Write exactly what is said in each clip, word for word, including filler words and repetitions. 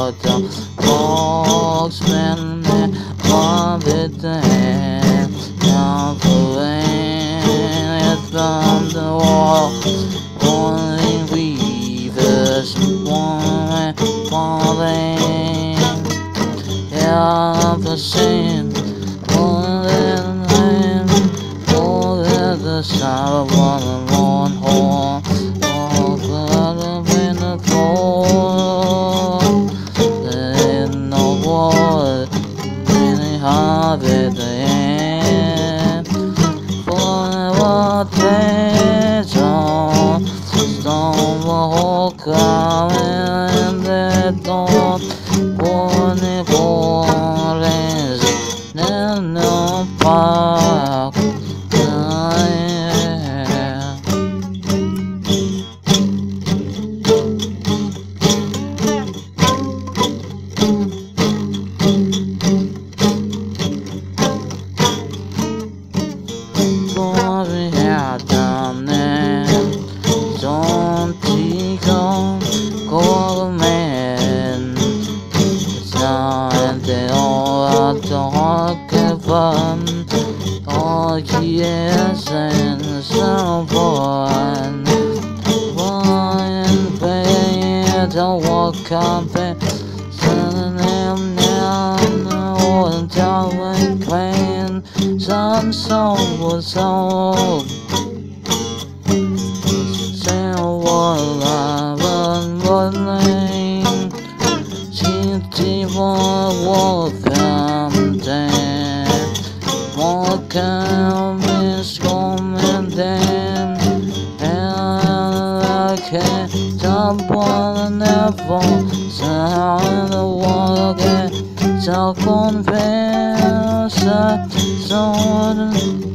out the marksman one with the hand down the rain from the wall. Only weavers one falling of the same. The sound of one lone horn, all clouded in the floor. There ain't no war, any harvest end. For the treasure, stone the whole crowd in the dawn. Born in forest, there's no park. Down there, don't you go, go man. It's not the old dog fun. All years and so born. One bed, don't walk up and send them down the old tower clan. Some soul was sold. Welcome down, welcome is coming down, and I can't stop one never sound the water, so confess, so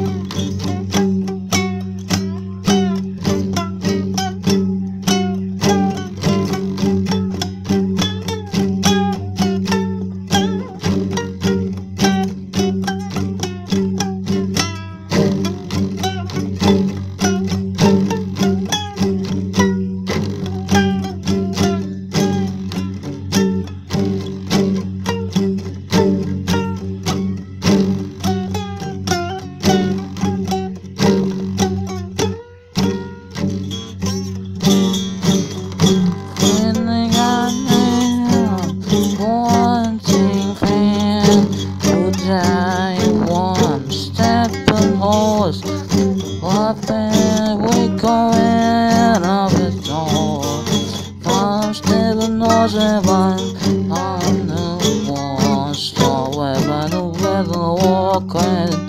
what bed we going up the door? I'm still a noisy one on the wall. So where the weather walking,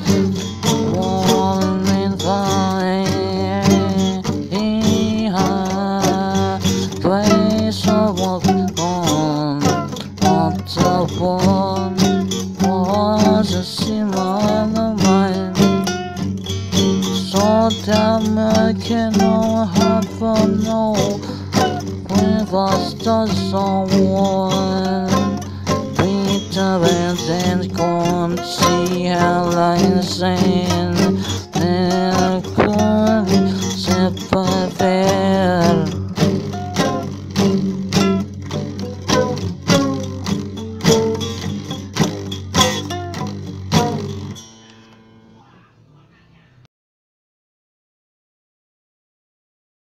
warm in fire, grace of walk on up the one was a simmer in the mind. So damn I cannot have a no with us the someone. Peter and gone to see how I sing. Then I couldn't separate.